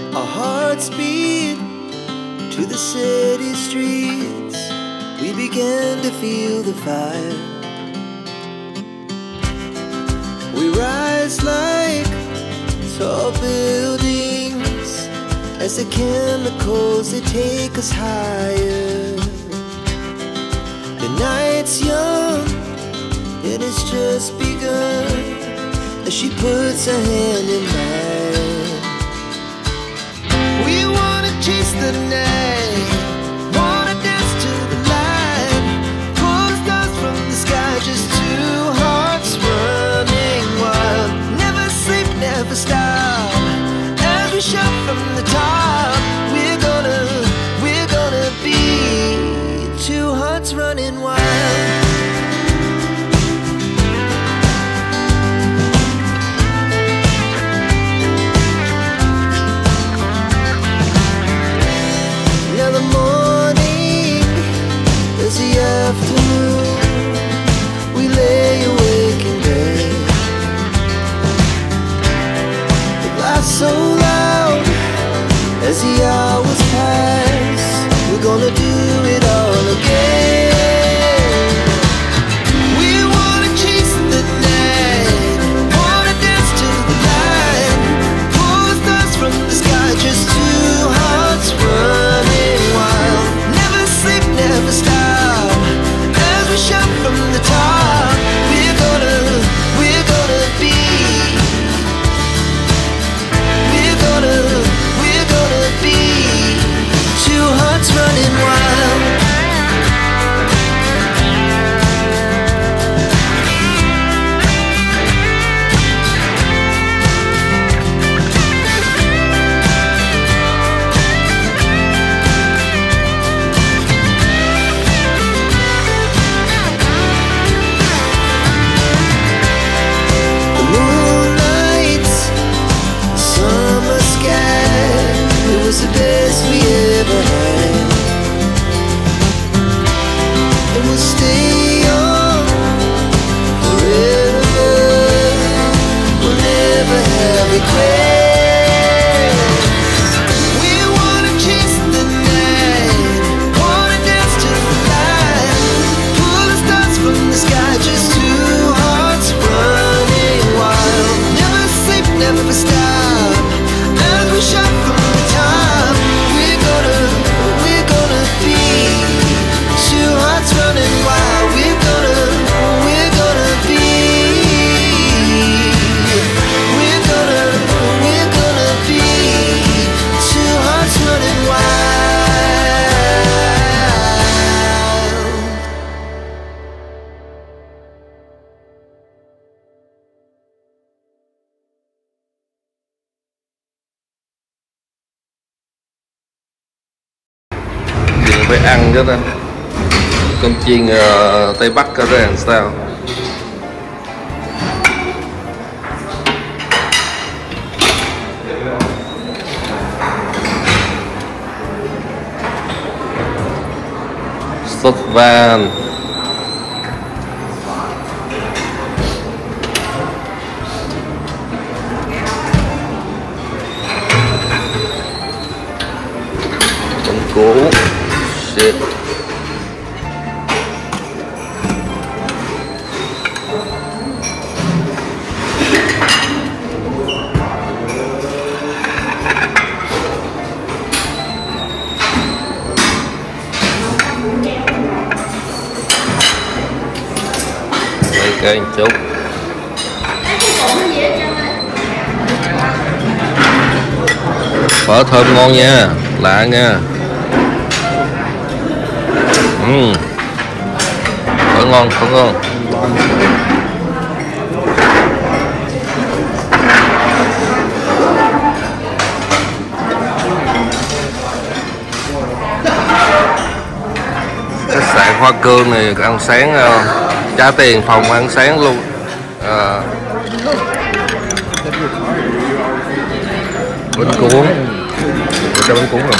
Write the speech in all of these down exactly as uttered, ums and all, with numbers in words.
Our hearts beat to the city streets. We began to feel the fire. We rise like tall buildings as the chemicals, they take us higher. The night's young and it's just begun as she puts her hand in mine. We wanna chase the night, wanna dance to the light, pull the stars from the sky, just two hearts running wild. Never sleep, never stop, as we shout from the top. We're gonna, we're gonna be two hearts running wild. Now the morning is the afternoon. We lay awake in bed. The laughs so loud as the hours pass. We're gonna do it all again. We wanna chase the night, wanna dance to the light, pull the stars from the sky, just two hearts running wild. Never sleep, never stop, as we shout from the top. We're gonna, we're gonna be, we're gonna, we're gonna be two hearts running wild. The moonlight, summer sky, it was the best we ever had. And we'll stay on forever. We'll never have regrets. We wanna chase the night, wanna dance to the light, pull the stars from the sky, just two hearts running wild. Never sleep, never stop, as we shout from the top. We're gonna, we're gonna be two hearts running wild. We're gonna, we're gonna be, we're gonna, we're gonna be two hearts running wild. Mình phải ăn chứ ta. Cơm chiên uh, Tây Bắc ra làm sao. Sốt van. Con cú. Shit. Lấy cái một chút. Phở thơm ngon nha, lạ nha. Uhm. Phở ngon, phở ngon. Khách sạn Hoa Cương này ăn sáng, trả tiền phòng ăn sáng luôn. À, bánh cuốn, cho bánh cuốn rồi.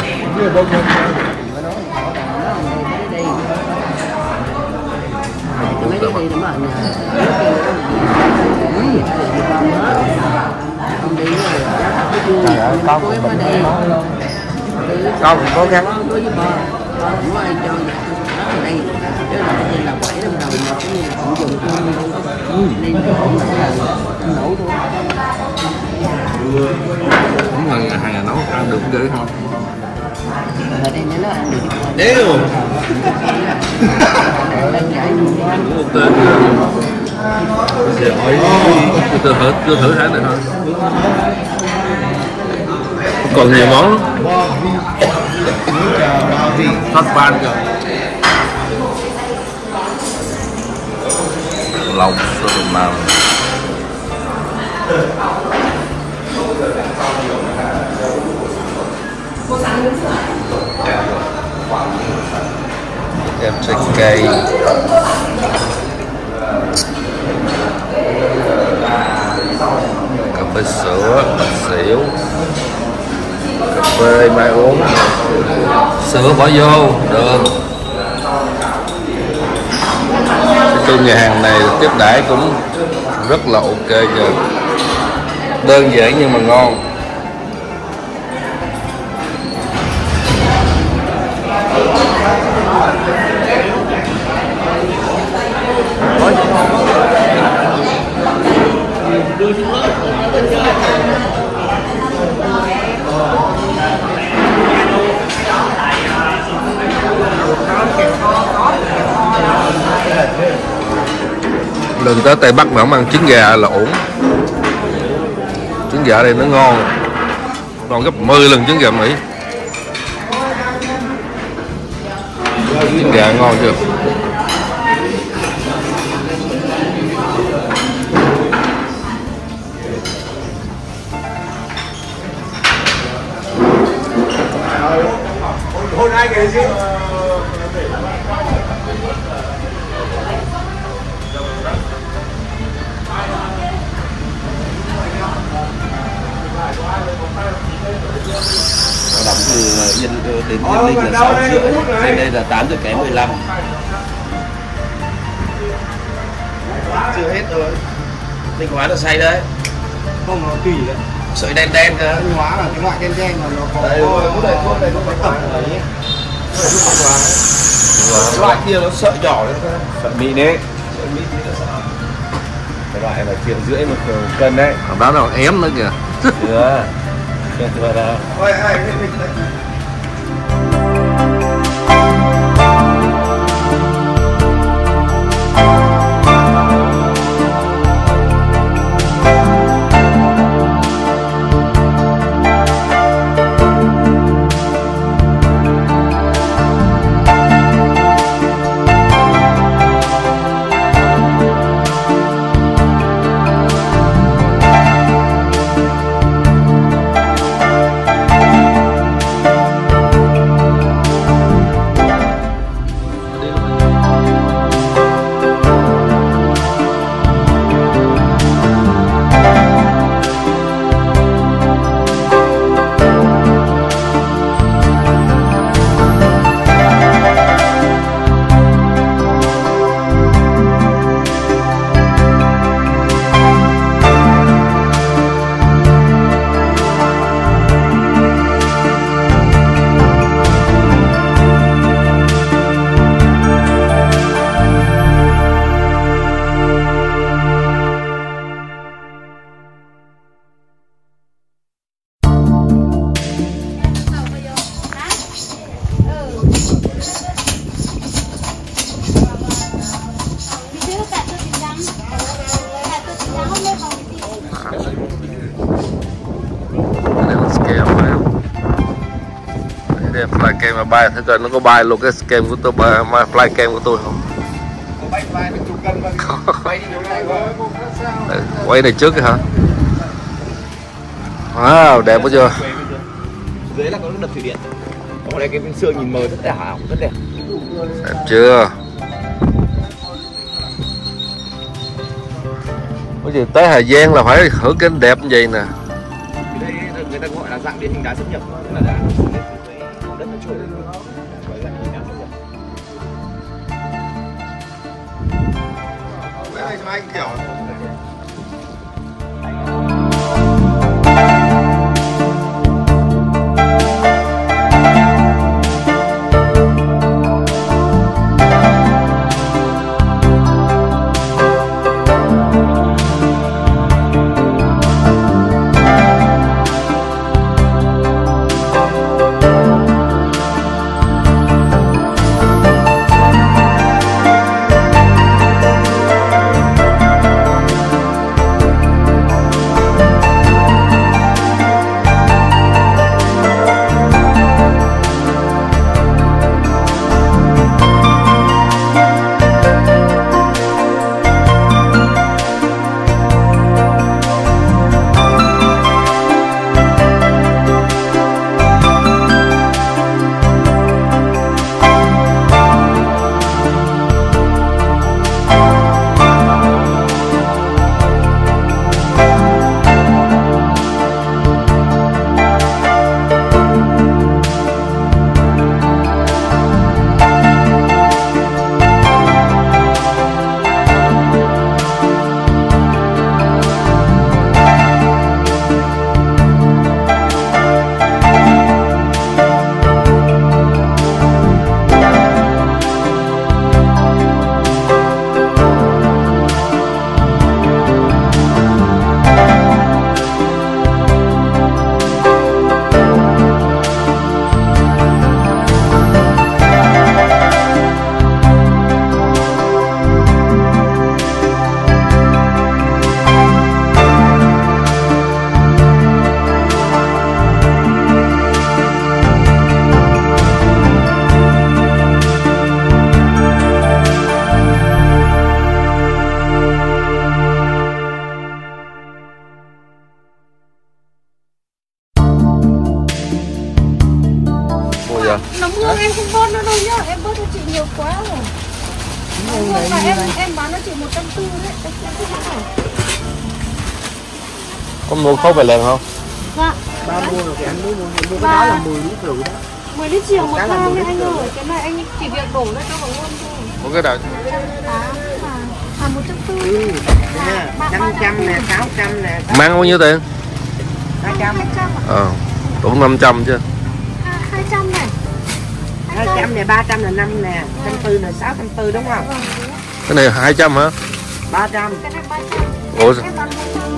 Trời ơi, con của mình con cũng cố gắng. Đối với bò, bò cũng ai cho vậy. Đó là đây, chứ là đây là bảy năm đồng mà cũng như là cũng dùng luôn. Nên nó cũng là nổ thôi. Đúng rồi, hàng là nấu ăn được dữ không? Ở đây nó ăn được. Đéo. Đang giải luôn. Đúng một tên. Rồi, chưa thử, chưa thử hết này thôi. Còn nhiều món thất ban kìa, lòng sơ tùng làm em trái cây, cà phê sữa, bạch xỉu, cà phê mai uống, sữa bỏ vô, đường. Nói chung nhà hàng này tiếp đãi cũng rất là ok rồi, đơn giản nhưng mà ngon. Lần tới Tây Bắc mà không ăn trứng gà là ổn. Trứng gà đây nó ngon, ngon gấp mười lần trứng gà Mỹ. Trứng gà ngon chưa? Hôm nay cái gì? Đóng từ nhân đến nhân linh là sáu rưỡi, đến đây là tám giờ kém mười lăm. Chưa hết rồi. Thanh hóa là say đấy. Không, nó tùy đấy. Sợi đen đen cơ. Thanh hóa là cái loại đen đen mà nó có. Đây rồi, cái này thuốc này nó có tẩm ở đấy. Cái loại kia nó sợi nhỏ đấy thôi. Sợi mịn đấy. Sợi mịn thì nó sợ. Cái loại là triệu rưỡi một cân đấy. Còn đó nó ém nữa kìa. Chưa. Chưa đâu. Ôi, ai cái mình đấy. Flycam mà bay thử coi nó có bay luôn cái cam của tôi, flycam của tôi không? Bay bay mấy chục cân mà bay đi chỗ này rồi. Quay này trước hả? Wow, đẹp quá chưa? Dưới là có đập thủy điện. Còn đây cái bên xương nhìn mờ rất là hảo, rất đẹp. Đẹp chưa? Có gì tới Hà Giang là phải hưởng cái đẹp như vậy nè. Đây người ta gọi là dạng địa hình đá xâm nhập, tức là đá đất nó trôi lên. Gọi là dạng đá xâm nhập. Cái này cho anh kiểu vậy? Nấm hương em không bớt nữa đâu nhá, em bớt cho chị nhiều quá rồi. Nấm hương mà em em bán nó chỉ một trăm tư đấy, em không biết nào. Có mua khấu bài lèn không? Dạ. Ba mua rồi thì anh mới mua, mua cái đó là mười lít rưỡi đó. mười lít chiều một thang đấy anh ơi, cái này anh chỉ việc đổ ra cho vào luôn thôi. Có cái nào? À, à một trăm tư. Ừ, năm trăm nè, sáu trăm nè. Mang bao nhiêu tiền? hai trăm. Ờ, cũng năm trăm chứ. À, hai trăm này. hai trăm nè, ba trăm là năm nè, trăm tư là sáu trăm tư đúng không? Cái này hai trăm hả? ba trăm. Cái này ba trăm. Ủa? Em bán một trăm.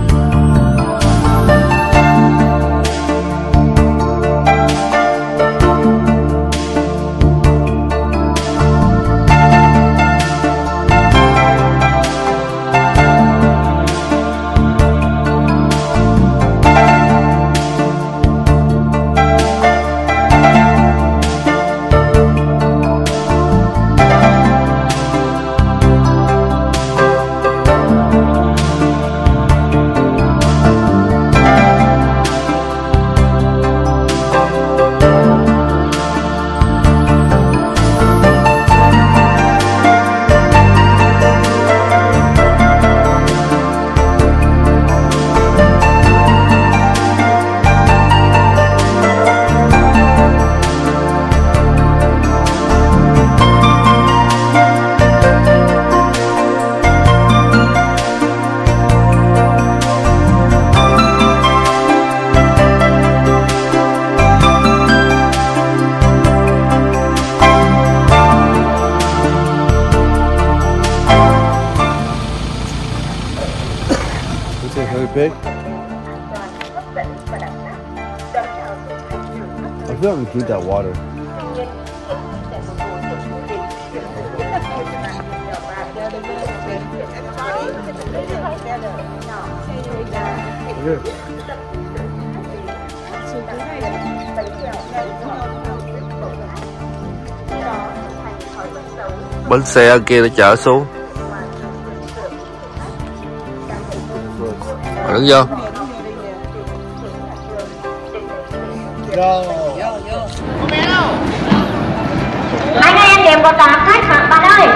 Big. I feel like we drink that water. Yeah. Bánh xe ở kia nó chở xuống. Đứng vô. Mấy nay em điểm có tám khách hả bạn ơi?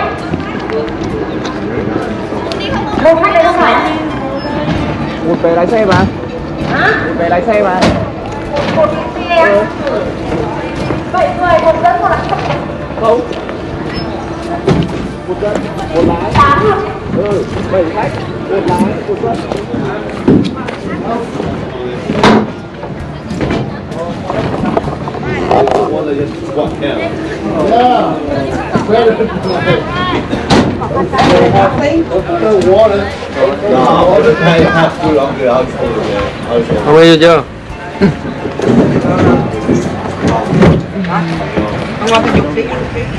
Một khách đấy không phải. Một vé lái xe mà. Hả? Một vé lái xe mà. Một xe. Bảy người một dẫn một là Không. Một dẫn, một lái. tám rồi. Ừ, bảy khách, một lái, một dẫn. Không bao nhiêu chưa? Không qua cái chục tí.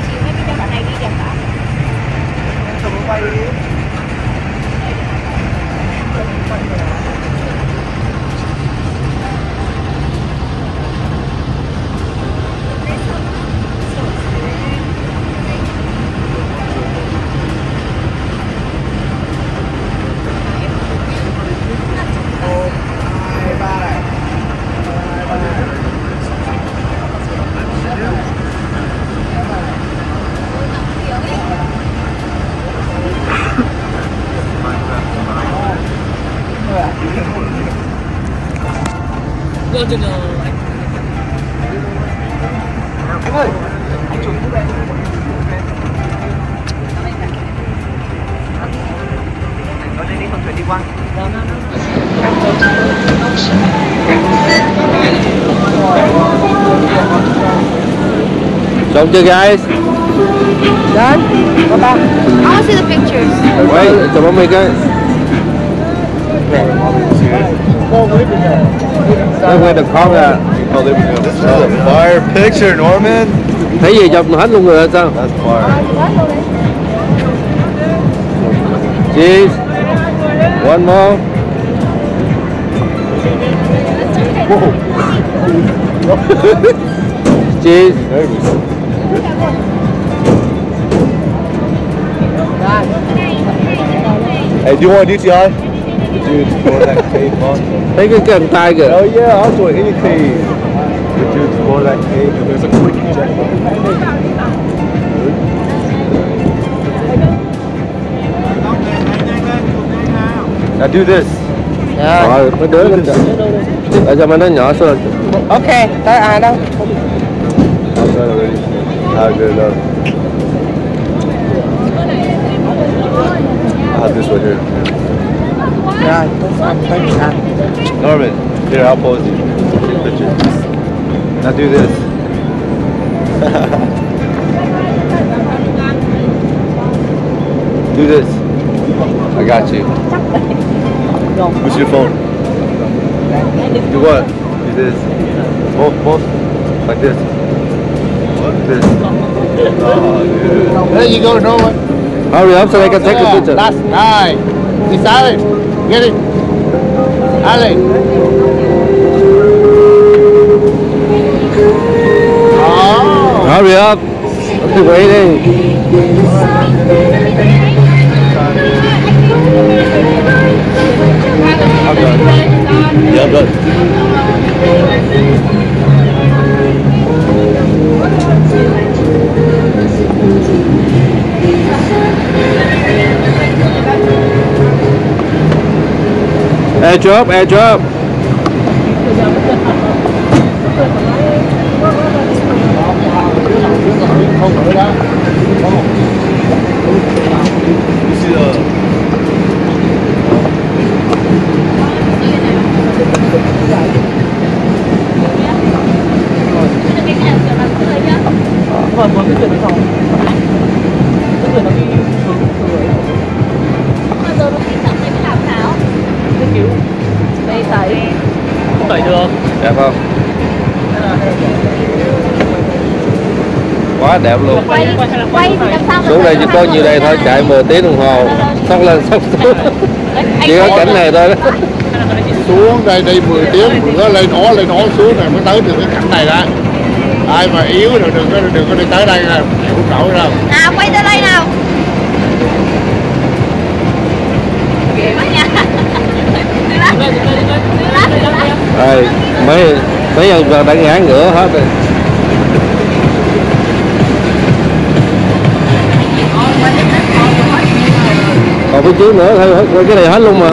Anh ơi, anh chụp cái này. Nó lên đi con thuyền đi qua. Xong chưa guys? Done? Bye bye. I want to see the pictures. Wait, chụp bóng mi cái. Look where the camera. Oh, there we go. This is a fire picture, Norman. Thấy gì chụp hết luôn rồi sao? That's fire. Cheese. One more. Cheese. Hey, do you want a D T I? Dude, for that tape on. Thấy cái cần tay kìa. Oh yeah, I'll do anything. Would you explore that cave? There's a quick jet. Now do this. Rồi, mấy đứa lên để cho mấy đứa nhỏ xuống. Ok, tới ai đâu? I'm done already. Ah, good enough. I have this one here. Rồi, xong tới anh. Norman, here, I'll pose you. Take pictures. Now do this. Do this. I got you. What's your phone? Do what? Do this. Both, both. Like this. This. Oh, dude. There you go, Norman. Hurry up so they can take a picture. That's nice. This Alan, get it. Alan. Oh. Hurry up. Cứ quay đi. I'm done. Yeah, I'm done. Airdrop, airdrop. You see the... Đẹp không? Quá đẹp luôn. Quay, quay thì làm sao mà Xuống đây chỉ có nhiêu đây thôi, chạy mười tiếng đồng hồ. Xong lên xong xuống. Chỉ có cảnh này thôi đó. Xuống đây đi mười tiếng, nó lên nó lên nó xuống này mới tới được cái cảnh này đó. Ai mà yếu rồi đừng có đừng có đi tới đây nha, không nổi đâu. nào quay tới đây nào. Rồi, mấy mấy nhân vật đã ngã ngửa hết rồi. Còn phía trước nữa thôi, quay cái này hết luôn mà.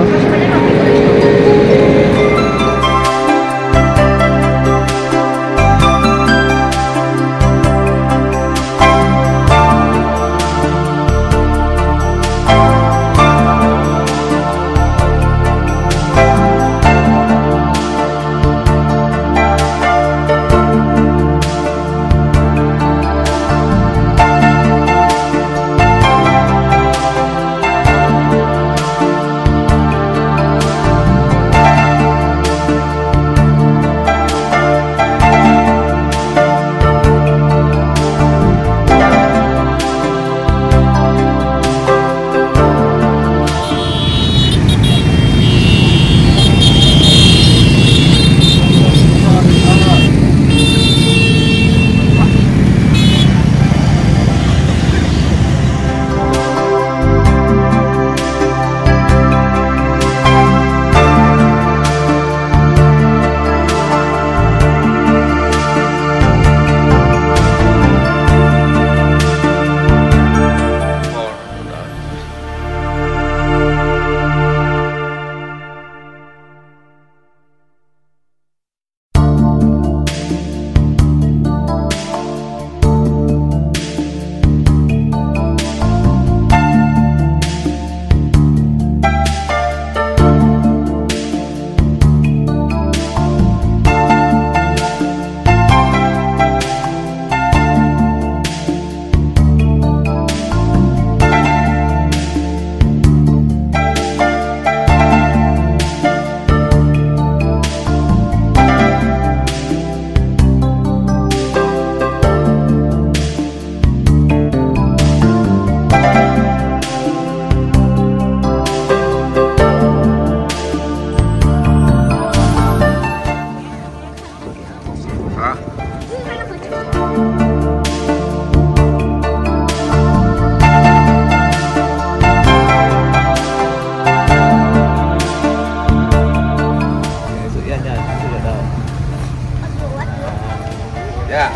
Yeah.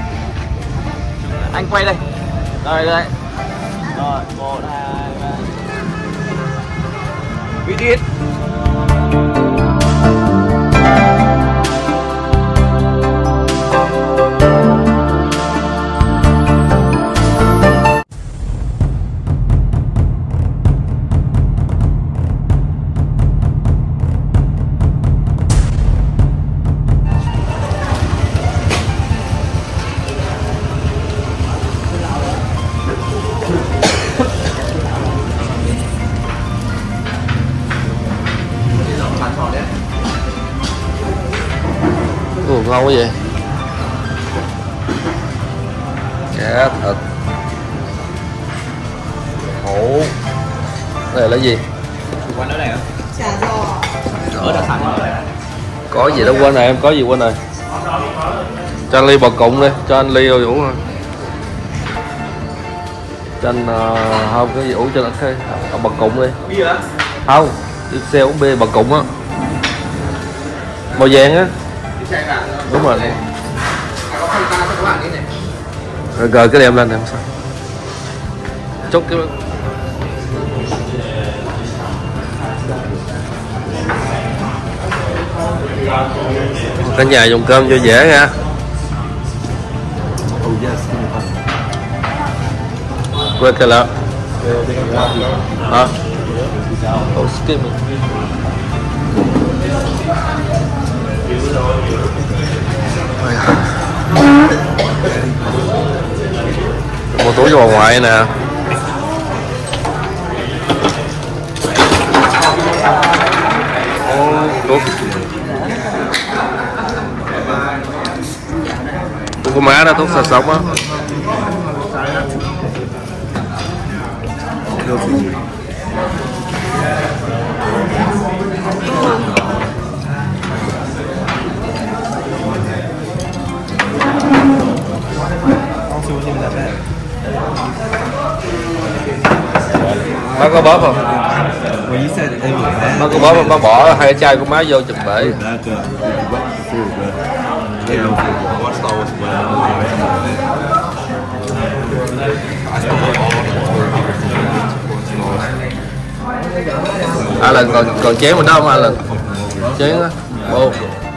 Anh quay đây. Rồi đây. Rồi, một, hai, ba. We did. Ủa, ngon quá vậy. Cá thịt hổ. Đây là gì? Quán ở đây hả? Chả giò. Ở đặc sản ở đây. Có gì đó quên này, em có gì quên này. Cho anh ly bò cụng đi, cho anh ly rồi uống rồi. Cho anh uh, không cái gì uống cho nó cái bò cụng đi. Bia hả? Không, đi xe uống bia bò cụng á. Màu vàng á. Đúng rồi. Rồi gờ cái đem lên này không sao. Chốt cái cả nhà dùng cơm cho dễ nha. Quên cái lợ. Hả? Oh, skip me. Mua túi cho bà ngoại nè. Thuốc thuốc của má đó, thuốc sạch sống á. Bác có bóp không? Bác có bóp không? Bác bỏ hai cái chai của má vô chụp bể. Alan còn còn chén mình đó không Alan? Chén á. Ô.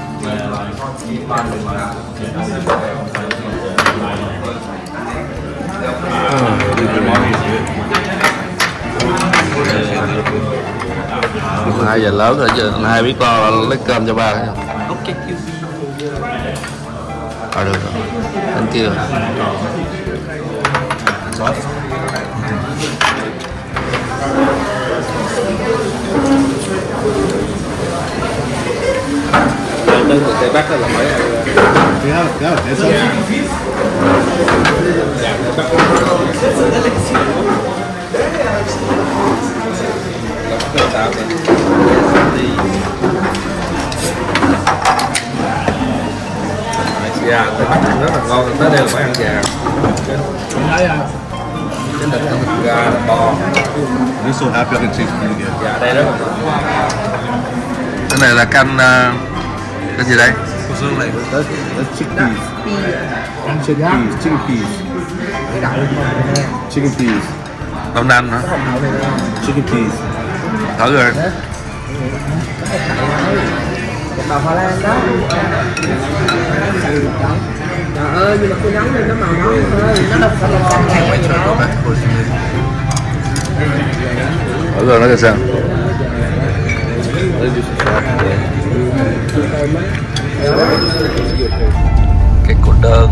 Hai giờ lớn rồi chứ hai biết lo lấy cơm cho ba. Ok. Ờ được rồi. Anh kia. Đơn của Tây Bắc là mấy Yeah, yeah, that's all. Gà Tây Bắc ăn rất là ngon, tới đây là phải ăn gà. Chính thịt thịt gà, thịt bò. I'm so happy I can taste pretty good. Gà đây rất là ngon. Cái này là canh uh, cái gì đây? That's, that's chickpeas. Chickpeas, chicken peas. Chicken peas. Đậu nành hả? Chicken peas. Thử rồi. Bào Hà Lan đó. Trời ơi, nhưng mà khi nấu thì nó màu nóng thôi, nó đâu phải là canh ngày đâu. Thử rồi nó cái sao? Cái cô đơn.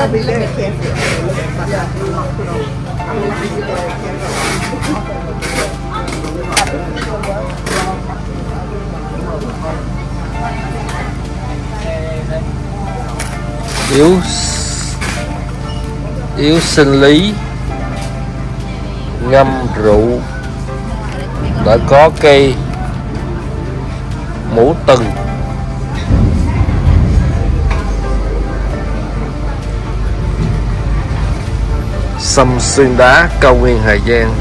yếu yếu sinh lý, ngâm rượu, đã có cây mũ từng, sông xuyên đá, cao nguyên Hà Giang,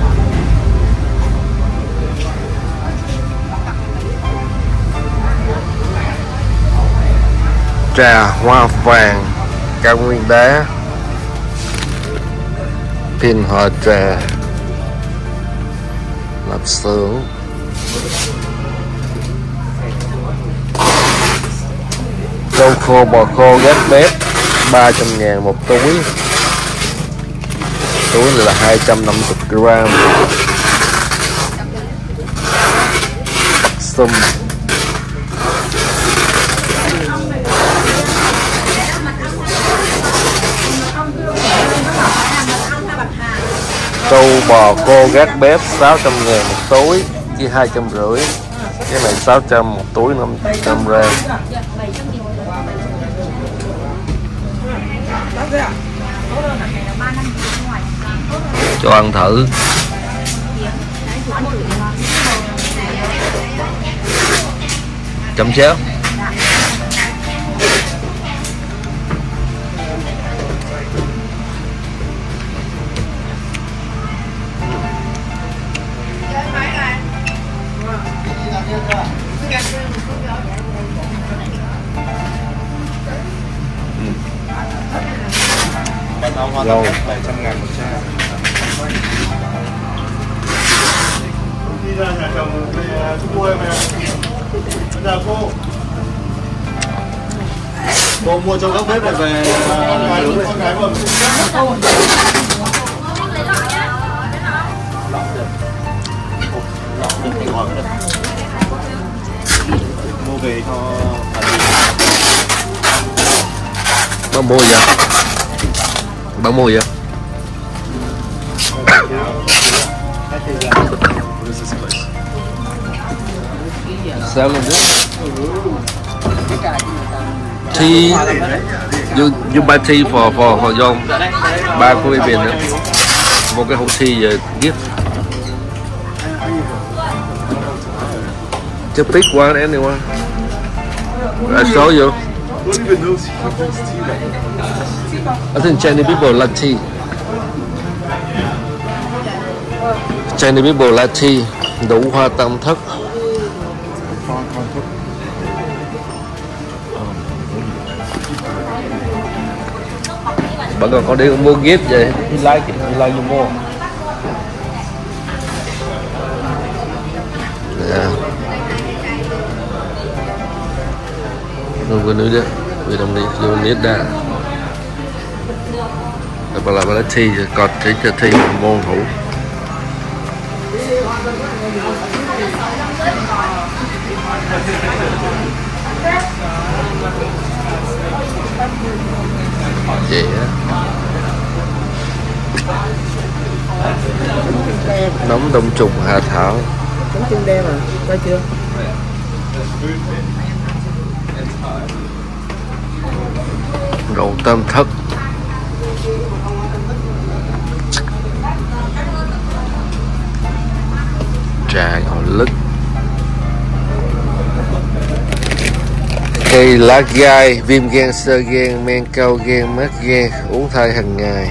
trà hoa vàng, cao nguyên đá, pin hòa trà, lạp xưởng, rau khô bò khô gác bếp ba trăm ngàn một túi, túi này là hai trăm năm mươi gram, sum trâu bò khô gác bếp sáu trăm ngàn một túi, chia hai trăm rưỡi, cái này sáu trăm một túi năm trăm gram. Cho ăn thử. Chấm chéo. Rau bảy trăm ngàn một chai. Đi ra nhà chồng về thu mua em nè. Bây giờ cô cô mua cho các bếp này về con gái con gái còn mua về cho Bác mua vậy? Bác mua vậy? Sao lên đó? Tea. You you buy tea for for for John. Ba của bên nữa. Một cái hộp tea về gift. Just pick one anyone. I show you. I think Chinese people like tea. Chinese people like tea. Đủ hoa tam thất. Bạn còn có đi mua gift vậy? You like it? You like you more? Yeah. Không có nữa đó. We don't need, you don't need that. But là lấy tea, còn chỉ cho tea một môn hữu. Vậy á. Nấm đông trùng hạ thảo. Nấm chân đen à, coi chưa? Rượu tam thất. Trà ngò lứt. Cây lá gai, viêm gan, xơ gan, men cao gan, mát gan, uống thay hàng ngày.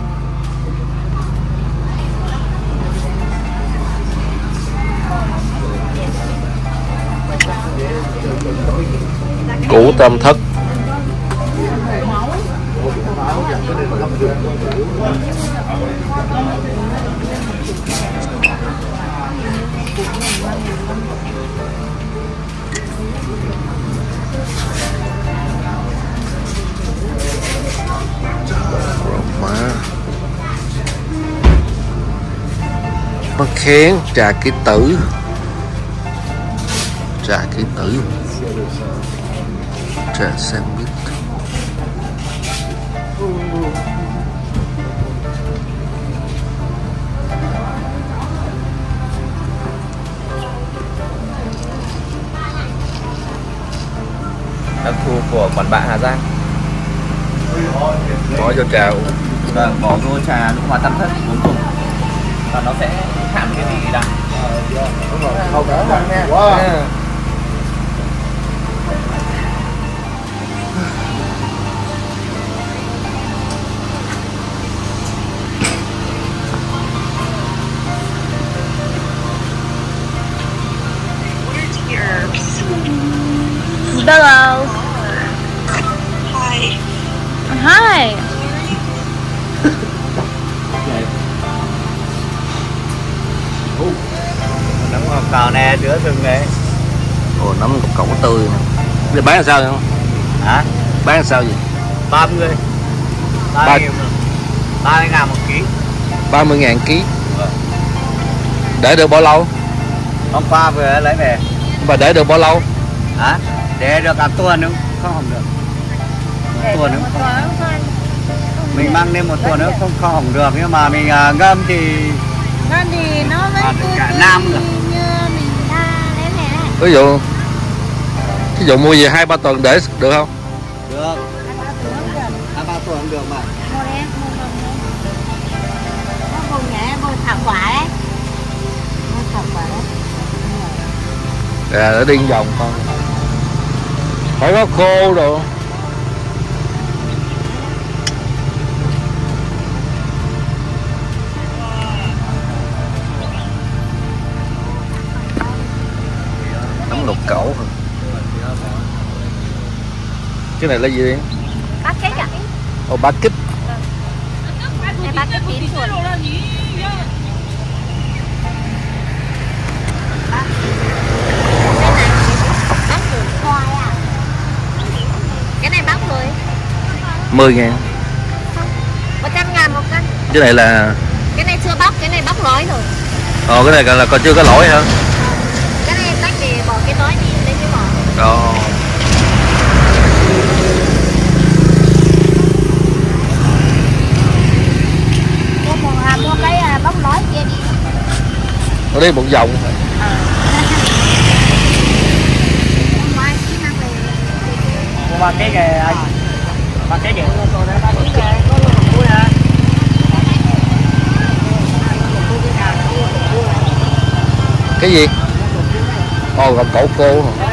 Củ tam thất. Mắc khén, trà ký tử. Trà ký tử. Trà sandwich. của quán bạn Hà Giang. Bỏ cho trà uống. Vâng, bỏ vô trà nước hoa tam thất uống cùng. Và nó sẽ hẳn cái vị đắng. Không có nha. Wow. Hello. Hi. Hi. Nấm ngọt cào nè, đứa rừng đấy. Ồ, nấm cục cẩu tươi nè. Để bán làm sao vậy? Hả? Bán làm sao vậy? ba mươi. ba mươi ngàn một ký. ba mươi ngàn ký. Vâng. Để được bao lâu? Hôm qua vừa lấy về. Và để được bao lâu? Hả? Để được cả tuần nữa, không hỏng được. Một tuần nữa. Mình mang lên một tuần nữa không không hỏng được, nhưng mà mình uh, ngâm thì Ngâm thì nó vẫn à, tươi cả tươi năm như rồi. mình ta đấy nè. Ví dụ ví dụ mua về hai ba tuần để được không? Được. Hai ba tuần không được mà. Mua đi em, mua không nó vùng nhẹ, mua thảo quả đấy. Mua thảo quả đấy. À, để đi vòng con. Phải có khô rồi. Nấm lục cẩu. Cái này là gì đi? Bác kích à? Ồ, bát kích. Đây bác kích tím chuột. Bác rửa khoai à? Cái này bác rồi. mười ngàn. một trăm ngàn một cân. Cái này là... Cái này chưa bóc, cái này bóc lói rồi. Ồ, cái này là còn chưa có lỗi hả? Cái này tách để bỏ cái lói đi, lấy cái vỏ. Ồ. Mua một, à, mua cái à, bóc lói kia đi. Nó đi một vòng. Mua ba cái kìa anh. Ba cái kìa. Cái gì? Ồ, gặp cẩu cô hả?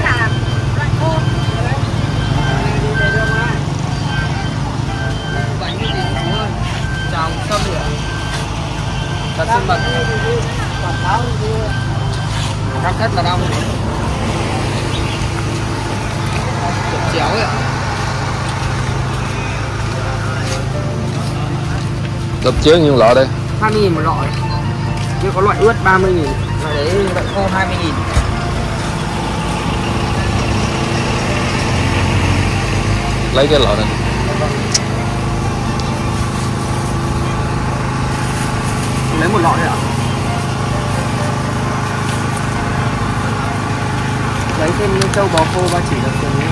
Chào sâm nữa. Thật xin mật. Cam kết là đông. Chéo ấy ạ. Đập chéo nhiêu lọ đây? hai mươi nghìn một lọ. Nhưng có loại ướt ba mươi nghìn. Loại đấy loại khô hai mươi nghìn. Lấy cái lọ này. Lấy một lọ thôi ạ. Lấy thêm châu bò khô ba chỉ được tiền nhé.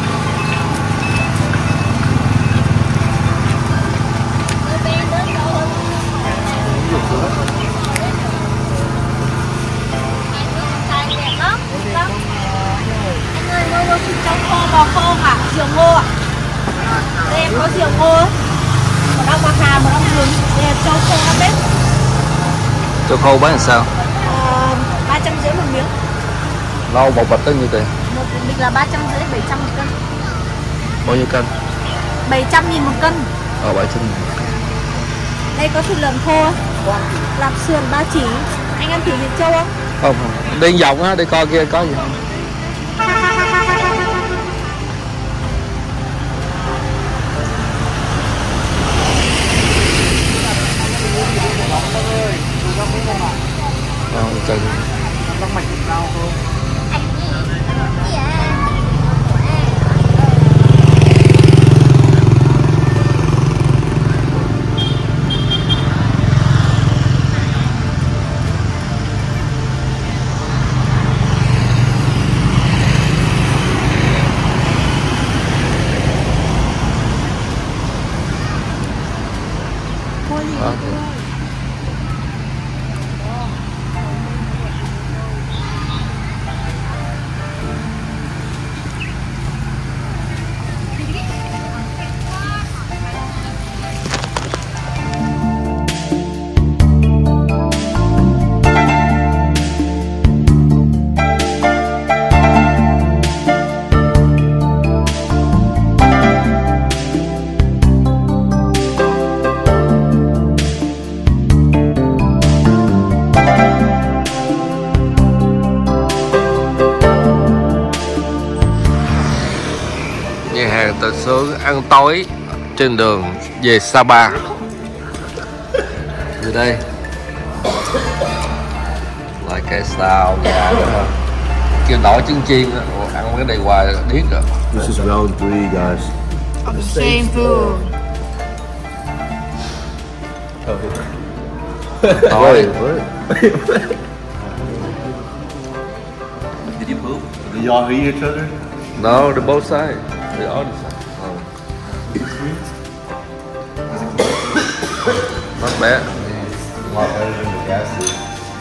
Anh ơi, mua một chút châu khô, bò khô hả? Diều ngô ạ. Đây em có diều ngô ấy. Một đau bạc hà, một đau gừng. Đây là châu khô nó bếp. Châu khô bán làm sao? Ờ, ba trăm rưỡi một miếng. Lâu một bịch tới nhiêu tiền? Một bịch là ba trăm rưỡi, bảy trăm một cân. Bao nhiêu cân? bảy trăm nghìn một cân. Ờ, bảy trăm. Đây có thịt lợn khô, lạp sườn ba chỉ. Anh ăn thử thịt trâu không? Không, không. Đi vòng á, đi coi kia có gì không? Không, trời. Tóc mạch thịt rau không? thưởng ăn tối trên đường về Sapa. Từ đây lại cái xào gà nữa, kêu đỏ trứng chiên đó. Ủa, ăn cái này hoài điếc rồi. This is round three, guys. Same food. Tối Did you poop? Did y'all eat each other? no, the both sides. The other side. Oh. Not bad. A lot better than the gas station.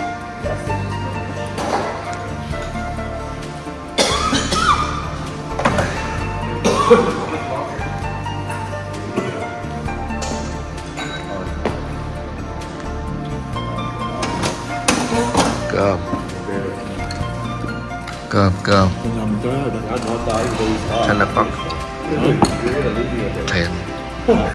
Cơm cơm cơm thành là phật thèn